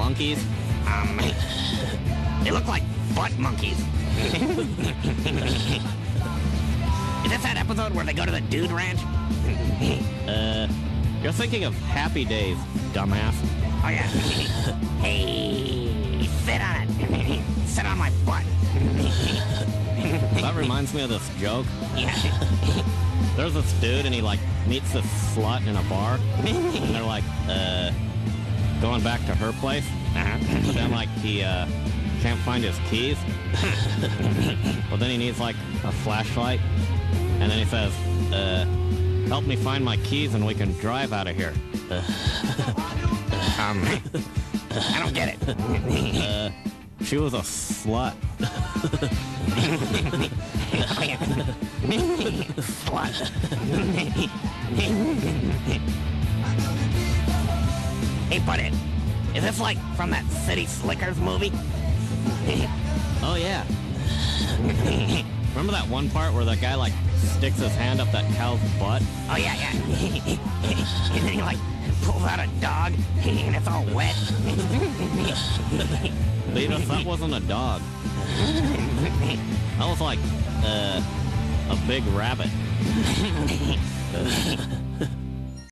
monkeys? They look like butt monkeys. Is this that episode where they go to the dude ranch? You're thinking of Happy Days, dumbass. Oh, yeah. Hey, sit on it. Sit on my butt. That reminds me of this joke. Yeah. There's this dude and he like meets this slut in a bar and they're like, going back to her place. But then like he can't find his keys. Well, then he needs like a flashlight. And then he says, help me find my keys and we can drive out of here. I don't get it. She was a slut. Slut. Hey, buddy, is this like from that City Slickers movie? Oh, yeah. Remember that one part where the guy like sticks his hand up that cow's butt? Oh, yeah, yeah. And then he like pulls out a dog and it's all wet. Beavis, that wasn't a dog. That was like, a big rabbit.